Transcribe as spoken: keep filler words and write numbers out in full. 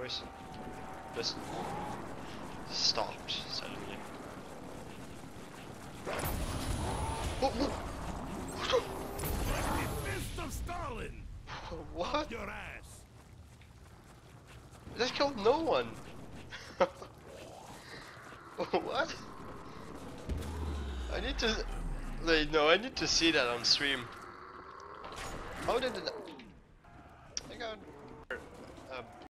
voice just stopped suddenly. Whoa, whoa. Fist of Stalin! What? Up your ass! That killed no one. What? I need to. Wait, no, I need to see that on stream. How did it? I got a